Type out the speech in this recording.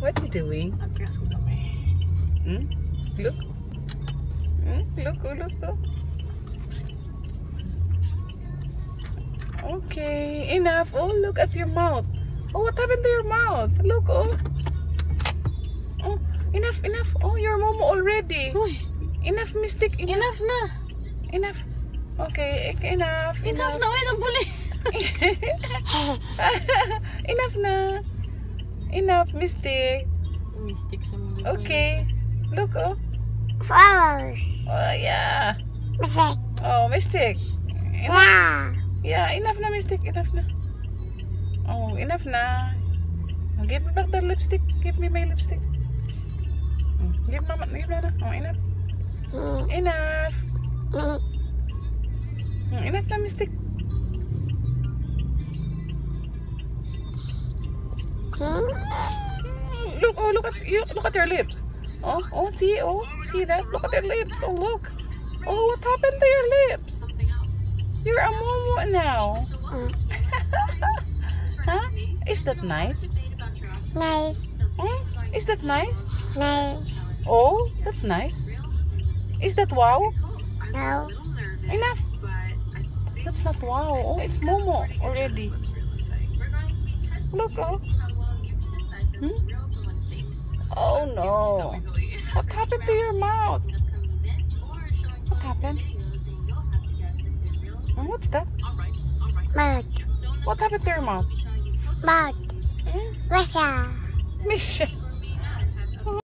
What you doing? Hmm? Look. Look. Okay, enough. Oh, look at your mouth. Oh, what happened to your mouth? Look, oh. Oh, enough. Oh, you're momo already. Uy, Enough, Mystic. enough na. Enough. Okay, enough. Enough na. Wait, ang puli. Enough na. Enough, Mystic. Mystic sa mga. Okay. Look, oh. Flowers. Oh, yeah. Music. Oh, Mystic. Yeah. Yeah, enough na, Mystic. Enough na. Oh, enough na. Give me back the lipstick. Give me my lipstick. Give mama. Oh, enough. Enough. Enough na, Mystic. Look, oh, look at your lips. Oh, see that? Look at your lips. Oh, look. Oh, what happened to your lips? You're a momo now. Huh? Is that nice? Nice. Is that nice? Nice. Oh, that's nice. Is that wow? No. Enough. That's not wow. Oh, it's momo already. Look, oh. Oh no. What happened to your mouth? What happened? What's that? Mud. What happened to your mouth? Mud. Russia. Misha.